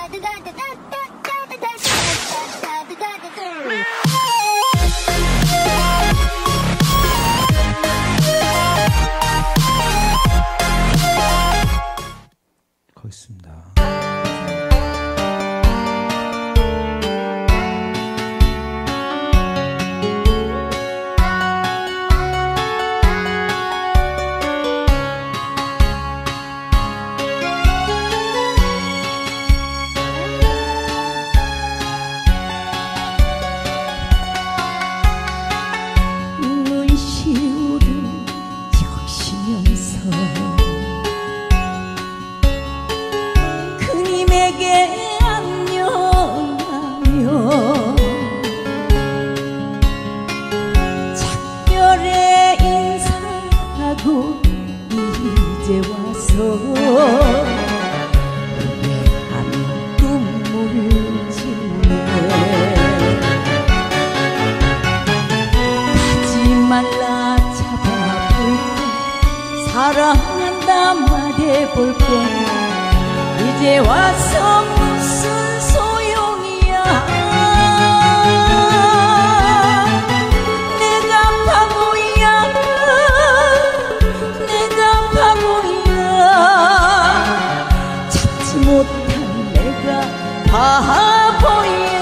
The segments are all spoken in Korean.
거기 있습니다. 이제 와서 후회하며 눈물을 짓네. 가지 말라 잡아볼까, 사랑한다 말해볼까. 이제 와서 무슨 소용이야. 못한 내가 바보야.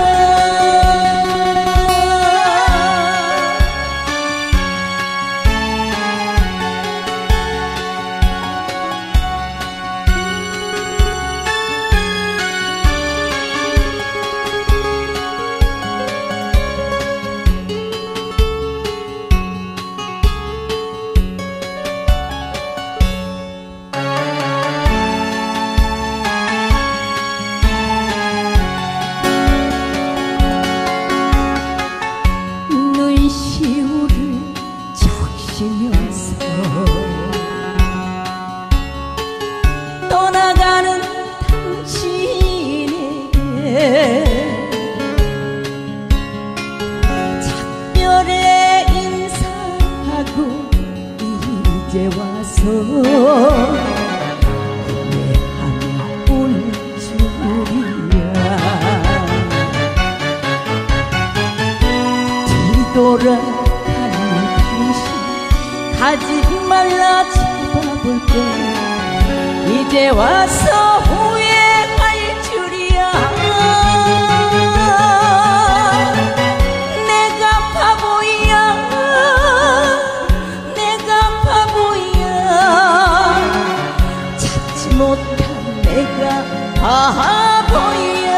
떠나가는 당신에게 작별의 인사하고 이제 와서 후회하며 울 줄이야. 뒤돌아가는 당신 가지 말라 잡아볼까. 이제 와서 후회할 줄이야. 내가 바보야, 내가 바보야. 찾지 못한 내가 바보야.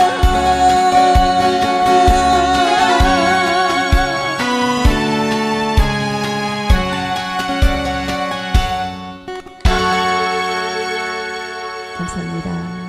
감사합니다.